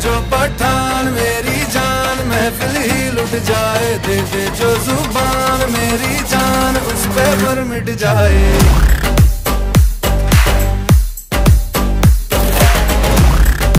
जो पठान मेरी जान महफिल ही लुट जाए, दे दे जो जुबान मेरी जान उस पे पर मिट जाए।